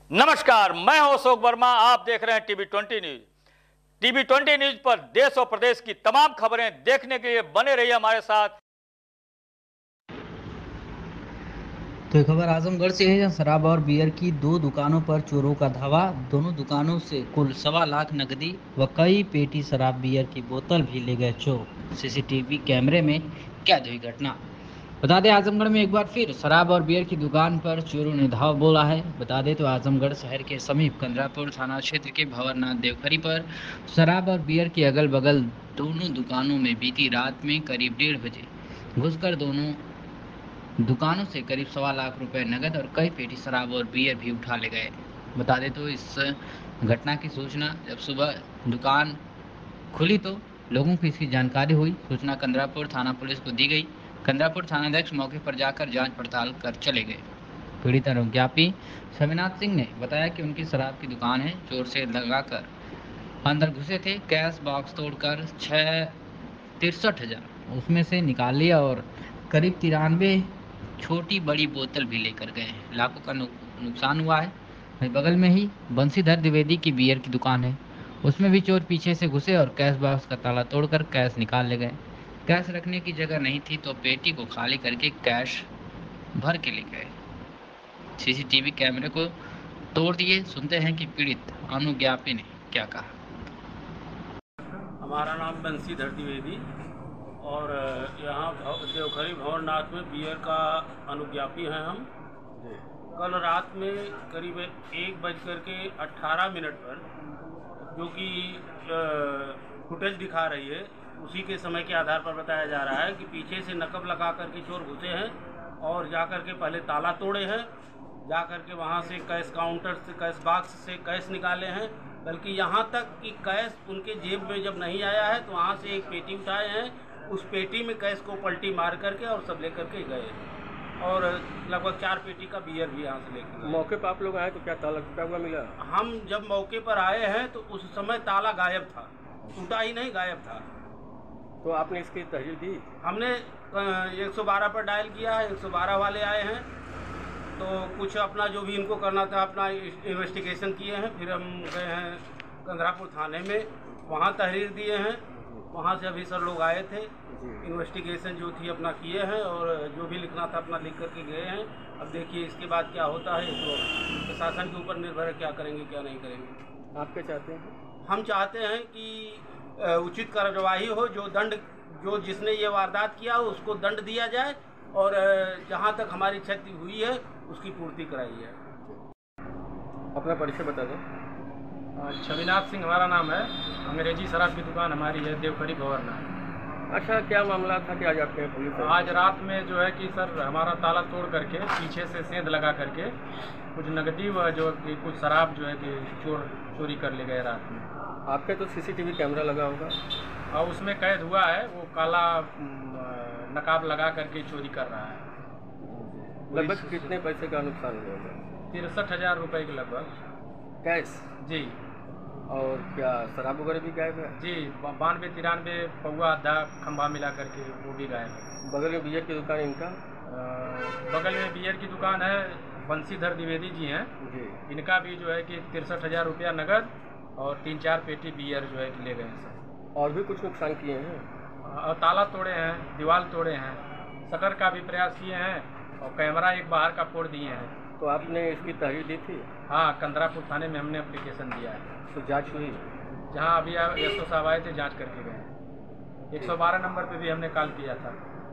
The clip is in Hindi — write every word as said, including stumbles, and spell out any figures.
नमस्कार, मैं हूं अशोक वर्मा। आप देख रहे हैं TV twenty news. TV twenty news पर देश और प्रदेश की तमाम खबरें देखने के लिए बने रहिए हमारे साथ। तो खबर आजमगढ़ से है, जहां शराब और बियर की दो दुकानों पर चोरों का धावा। दोनों दुकानों से कुल सवा लाख नकदी व कई पेटी शराब बियर की बोतल भी ले गए चोर। सीसीटीवी कैमरे में कैद हुई घटना। बता दें, आजमगढ़ में एक बार फिर शराब और बियर की दुकान पर चोरों ने धावा बोला है। बता दें तो आजमगढ़ शहर के समीप कंदरापुर थाना क्षेत्र के भंवरनाथ देवखरी पर शराब और बियर की अगल बगल दोनों दुकानों में बीती रात में करीब डेढ़ बजे घुसकर दोनों दुकानों से करीब सवा लाख रुपए नकद और कई पेटी शराब और बियर भी उठा ले गए। बता दें तो इस घटना की सूचना जब सुबह दुकान खुली तो लोगों को इसकी जानकारी हुई। सूचना कंदरापुर थाना पुलिस को दी गई। कंदरापुर थानाध्यक्ष मौके पर जाकर जांच पड़ताल कर चले गए। पीड़ित अनुज्ञापी स्वामीनाथ सिंह ने बताया कि उनकी शराब की दुकान है। चोर से लगाकर अंदर घुसे थे। कैश बॉक्स तोड़कर छः तिरसठ हजार उसमें से निकाल लिया और करीब तिरानवे छोटी बड़ी बोतल भी लेकर गए हैं। लाखों का नुकसान हुआ है। वहीं बगल में ही बंसीधर द्विवेदी की बियर की दुकान है, उसमें भी चोर पीछे से घुसे और कैश बॉक्स का ताला तोड़कर कैश निकाल ले गए। कैश रखने की जगह नहीं थी तो पेटी को खाली करके कैश भर के ले गए। सीसीटीवी कैमरे को तोड़ दिए। सुनते हैं कि पीड़ित अनुज्ञापी ने क्या कहा। हमारा नाम बंसीधर द्विवेदी और यहाँ देवखरी भंवरनाथ में बियर का अनुज्ञापी हैं हम। कल रात में करीब एक बज कर के अट्ठारह मिनट पर जो कि फुटेज दिखा रही है, उसी के समय के आधार पर बताया जा रहा है कि पीछे से नकब लगा कर के चोर घुसे हैं और जा कर के पहले ताला तोड़े हैं, जा कर के वहाँ से कैश काउंटर से कैश बॉक्स से कैश निकाले हैं। बल्कि यहाँ तक कि कैश उनके जेब में जब नहीं आया है तो वहाँ से एक पेटी उठाए हैं, उस पेटी में कैश को पलटी मार करके और सब लेकर के गए और लगभग चार पेटी का बियर भी यहाँ से लेकर गए। मौके पर आप लोग आए तो क्या ताला टूटा हुआ मिला? हम जब मौके पर आए हैं तो उस समय ताला गायब था, टूटा ही नहीं, गायब था। तो आपने इसकी तहरीर दी? हमने एक सौ बारह पर डायल किया है, एक सौ बारह वाले आए हैं तो कुछ अपना जो भी इनको करना था अपना इन्वेस्टिगेशन किए हैं। फिर हम गए हैं कंदरापुर थाने में, वहाँ तहरीर दिए हैं। वहाँ से अभी सर लोग आए थे, इन्वेस्टिगेशन जो थी अपना किए हैं और जो भी लिखना था अपना लिख करके गए हैं। अब देखिए इसके बाद क्या होता है तो प्रशासन के ऊपर निर्भर है, क्या करेंगे क्या नहीं करेंगे। आप क्या चाहते हैं? हम चाहते हैं कि उचित कार्रवाई हो, जो दंड जो जिसने ये वारदात किया उसको दंड दिया जाए और जहाँ तक हमारी क्षति हुई है उसकी पूर्ति कराई है। अपना परिचय बता दें। स्वामीनाथ सिंह हमारा नाम है। अंग्रेजी शराब की दुकान हमारी है देवखरी भंवरनाथ। अच्छा, क्या मामला था कि आज आपके यहाँ पुलिस? आज रात में जो है कि सर हमारा ताला तोड़ करके पीछे से सेंध लगा करके कुछ नकदी व जो कि कुछ शराब जो है कि चोर चोरी कर ले गए रात में। आपके तो सीसीटीवी कैमरा लगा होगा और उसमें कैद हुआ है, वो काला नकाब लगा करके चोरी कर रहा है। लगभग कितने पैसे का नुकसान हुआ? तिरसठ हजार रुपये के लगभग कैश जी। और क्या शराब वगैरह भी गायब है? जी, बानवे तिरानवे पौवा आधा खंभा मिला करके वो भी गायब है। बगल में बियर की दुकान इनका? बगल में बियर की दुकान है, बंसीधर द्विवेदी जी हैं जी। इनका भी जो है कि तिरसठ हजार रुपया नगद और तीन चार पेटी बियर जो है कि ले गए हैं सर। और भी कुछ नुकसान किए हैं? और ताला तोड़े हैं, दीवार तोड़े हैं, शटर का भी प्रयास किए हैं और कैमरा एक बाहर का फोड़ दिए हैं। तो आपने इसकी तहरीर दी थी? हाँ, कंदरापुर थाने में हमने एप्लीकेशन दिया है। तो जांच हुई? जहाँ अभी एस ओ साहब आए थे जाँच करके गए। एक सौ बारह नंबर पे भी हमने कॉल किया था।